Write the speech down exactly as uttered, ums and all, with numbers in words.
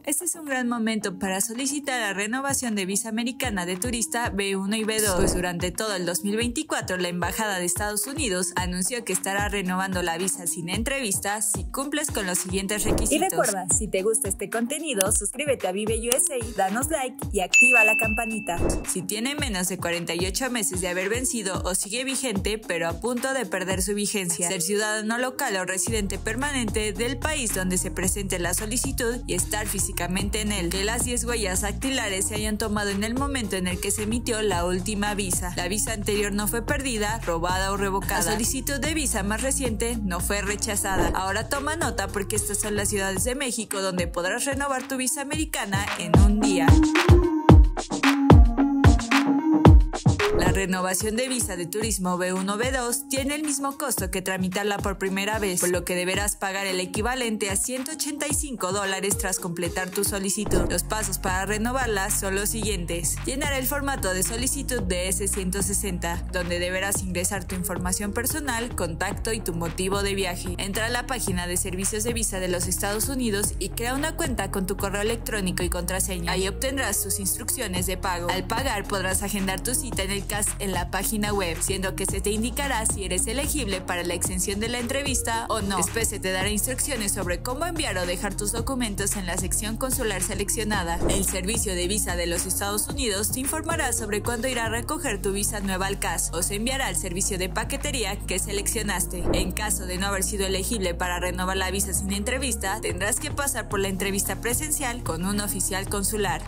Este es un gran momento para solicitar la renovación de visa americana de turista B uno y B dos, pues durante todo el dos mil veinticuatro la Embajada de Estados Unidos anunció que estará renovando la visa sin entrevista si cumples con los siguientes requisitos. Y recuerda, si te gusta este contenido, suscríbete a Vive U S A, danos like y activa la campanita. Si tiene menos de cuarenta y ocho meses de haber vencido o sigue vigente, pero a punto de perder su vigencia, ser ciudadano local o residente permanente del país donde se presente la solicitud y estar físicamente en él, que las diez huellas dactilares se hayan tomado en el momento en el que se emitió la última visa. La visa anterior no fue perdida, robada o revocada. La solicitud de visa más reciente no fue rechazada. Ahora toma nota porque estas son las ciudades de México donde podrás renovar tu visa americana en un día. La renovación de visa de turismo B uno B dos tiene el mismo costo que tramitarla por primera vez, por lo que deberás pagar el equivalente a ciento ochenta y cinco dólares tras completar tu solicitud. Los pasos para renovarla son los siguientes. Llenar el formato de solicitud de ese ciento sesenta, donde deberás ingresar tu información personal, contacto y tu motivo de viaje. Entra a la página de servicios de visa de los Estados Unidos y crea una cuenta con tu correo electrónico y contraseña. Ahí obtendrás tus instrucciones de pago. Al pagar podrás agendar tu cita en el caso en la página web, siendo que se te indicará si eres elegible para la exención de la entrevista o no. Después se te dará instrucciones sobre cómo enviar o dejar tus documentos en la sección consular seleccionada. El servicio de visa de los Estados Unidos te informará sobre cuándo irá a recoger tu visa nueva al C A S o se enviará al servicio de paquetería que seleccionaste. En caso de no haber sido elegible para renovar la visa sin entrevista, tendrás que pasar por la entrevista presencial con un oficial consular.